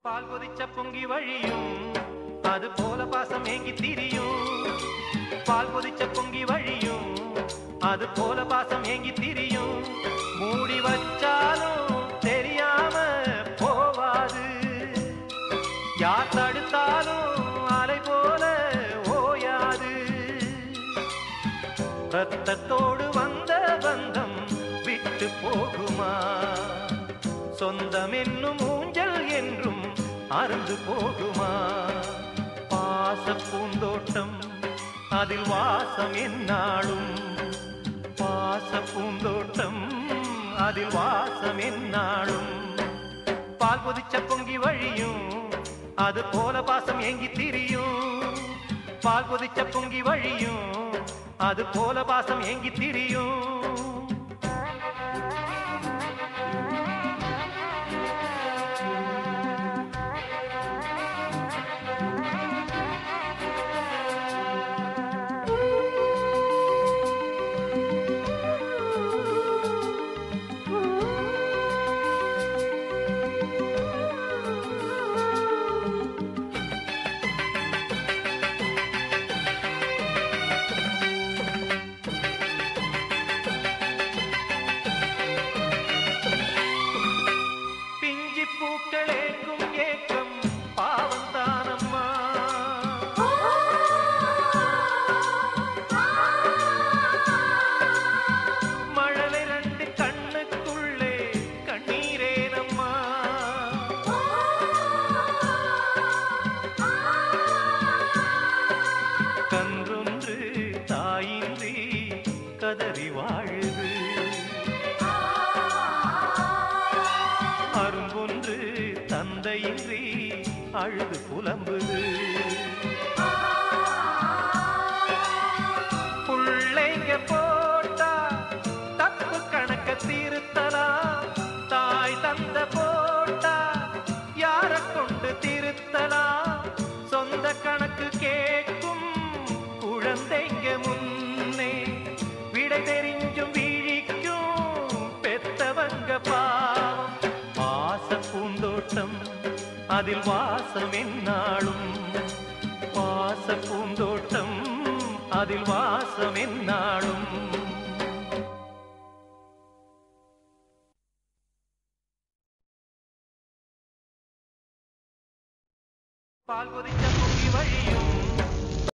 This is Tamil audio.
பால் கொதிச்ச பொங்கி வழியும் அது போல பாசம் ஏங்கி திரியும். பால் கொதிச்ச பொங்கி வழியும் அது போல பாசம் ஏங்கி திரியும். மூடி வச்சாலும் தெரியாம போவாது, யார் தடுத்தாலும் அலை போல ஓயாது. ரத்தத்தோடு வந்த பந்தம் விட்டு போகுமா? சொந்தம் என்னும் ஊஞ்சல் என்றும் அருந்து போகுமா? பாச பூந்தோட்டம் அதில் வாசம் என்னாலும், பாச பூந்தோட்டம் அதில் வாசம் என்னாலும். பால் கொதிச்ச பொங்கி வழியும் அது போல பாசம் ஏங்கி திரியும். பால் கொதிச்ச பொங்கி வழியும் அது போல பாசம் ஏங்கி திரியும். பூக்களேக்கும் ஏக்கம் பாவந்தானம்மா. மழலை ரெண்டு கண்ணுக்குள்ளே கண்ணீரேனம்மா. கன்றொன்று தாயின்றி கதறி வாழுது, அரும்பொன்று தந்தையின்றி அழுது புலம்புது. புள்ளைங்க போட்டா தப்பு கணக்க திருத்தலாம், தாய் தந்த போட்டா யார கொண்டு திருத்தலாம்? சொந்த கணக்கு கேட்கும் குழந்தைங்க முன்னே விடை தெரிஞ்சும் விழிக்கும் பெத்தவங்க பாவம். பூந்தோட்டம் அதில் வாசம் என்னாலும், வாச பூந்தோட்டம் அதில் வாசம் என்னாலும். பால் கொதிச்ச பொங்கி வழியும்